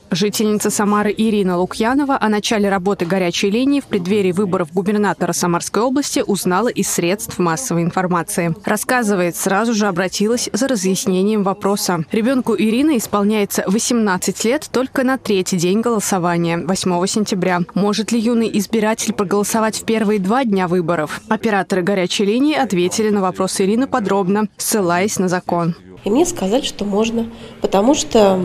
Жительница Самары Ирина Лукьянова о начале работы горячей линии в преддверии выборов губернатора Самарской области узнала из средств массовой информации. Рассказывает, сразу же обратилась за разъяснением вопроса. Ребенку Ирины исполняется 18 лет только на третий день голосования, 8 сентября. Может ли юный избиратель проголосовать в первые 2 дня выборов? Операторы горячей линии ответили на вопрос Ирины подробно, ссылаясь на закон. И мне сказали, что можно, потому что,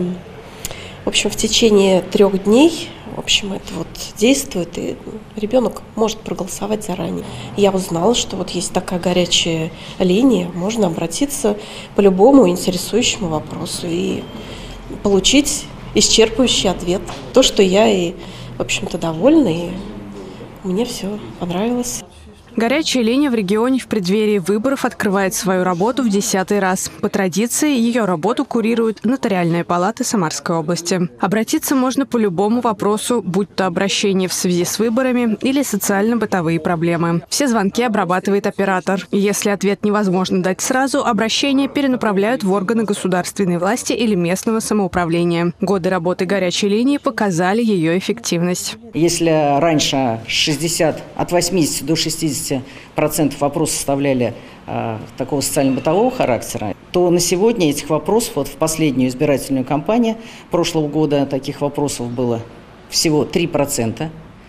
в общем, в течение 3 дней, в общем, это вот действует, и ребенок может проголосовать заранее. Я узнала, что вот есть такая горячая линия, можно обратиться по любому интересующему вопросу и получить исчерпывающий ответ. То, что я и, в общем-то, довольна, и мне все понравилось. Горячая линия в регионе в преддверии выборов открывает свою работу в 10-й раз. По традиции, ее работу курирует Нотариальная палата Самарской области. Обратиться можно по любому вопросу, будь то обращение в связи с выборами или социально-бытовые проблемы. Все звонки обрабатывает оператор. Если ответ невозможно дать сразу, обращение перенаправляют в органы государственной власти или местного самоуправления. Годы работы горячей линии показали ее эффективность. Если раньше от 80 до 60% вопросов составляли такого социально-бытового характера, то на сегодня этих вопросов, вот в последнюю избирательную кампанию прошлого года таких вопросов было всего 3%.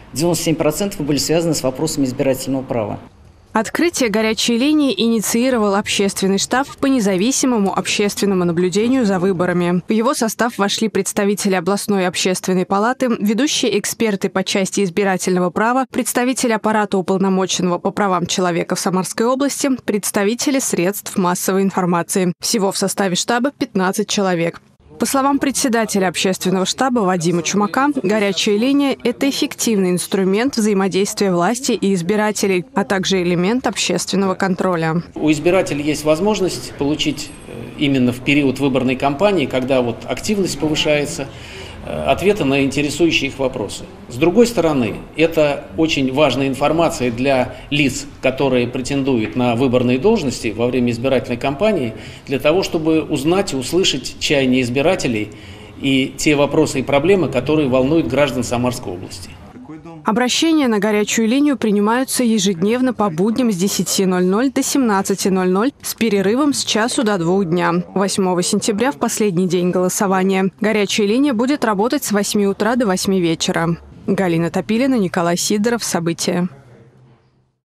97% были связаны с вопросами избирательного права. Открытие горячей линии инициировал общественный штаб по независимому общественному наблюдению за выборами. В его состав вошли представители областной общественной палаты, ведущие эксперты по части избирательного права, представители аппарата уполномоченного по правам человека в Самарской области, представители средств массовой информации. Всего в составе штаба 15 человек. По словам председателя общественного штаба Вадима Чумака, горячая линия – это эффективный инструмент взаимодействия власти и избирателей, а также элемент общественного контроля. У избирателя есть возможность получить именно в период выборной кампании, когда вот активность повышается, ответы на интересующие их вопросы. С другой стороны, это очень важная информация для лиц, которые претендуют на выборные должности во время избирательной кампании, для того, чтобы узнать и услышать чаяния избирателей и те вопросы и проблемы, которые волнуют граждан Самарской области. Обращения на горячую линию принимаются ежедневно по будням с 10:00 до 17:00 с перерывом с часу до 2 дня. 8 сентября в последний день голосования. Горячая линия будет работать с 8 утра до 8 вечера. Галина Топилина, Николай Сидоров. События.